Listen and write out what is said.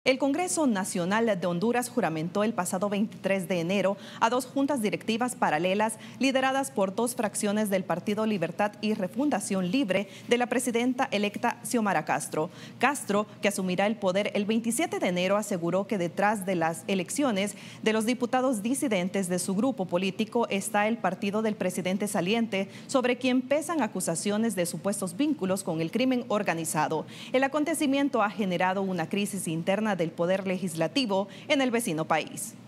El Congreso Nacional de Honduras juramentó el pasado 23 de enero a dos juntas directivas paralelas lideradas por dos fracciones del Partido Libertad y Refundación Libre de la presidenta electa Xiomara Castro. Castro, que asumirá el poder el 27 de enero, aseguró que detrás de las elecciones de los diputados disidentes de su grupo político está el partido del presidente saliente, sobre quien pesan acusaciones de supuestos vínculos con el crimen organizado. El acontecimiento ha generado una crisis interna del poder legislativo en el vecino país.